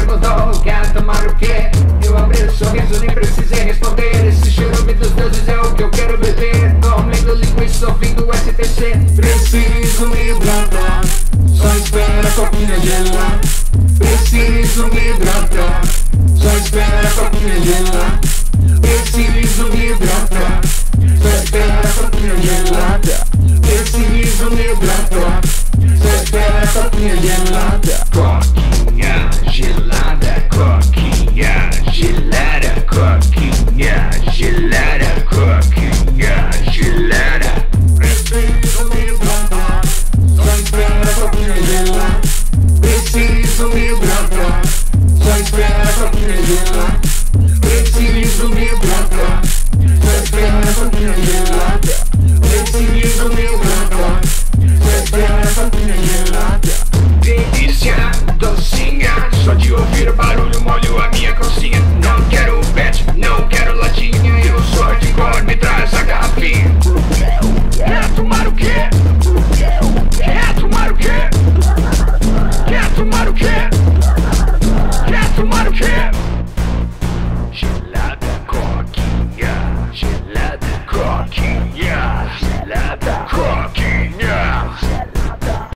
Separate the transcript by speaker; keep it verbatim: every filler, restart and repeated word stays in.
Speaker 1: perguntou, quer tomar o quê? Eu abri o sorriso, nem precisei responder. Esse chorume dos deuses é o que eu quero beber. Comendo linguiça, ouvindo S T C. Preciso me hidratar, só espera a coquinha gelada. Preciso me hidratar, só espera a coquinha gelada. Preciso me hidratar, só espera a coquinha gelada. Preciso me hidratar, só espera a coquinha gelada. Coquinha gelada, coquinha gelada, coquinha gelada, coquinha gelada. Preciso me hidratar, só espera a coquinha gelada. Preciso me hidratar, só espera a coquinha gelada. Preciso me hidratar, só espera a coquinha gelada. Preciso me hidratar, só espera a coquinha gelada. Delícia, docinha, só de ouvir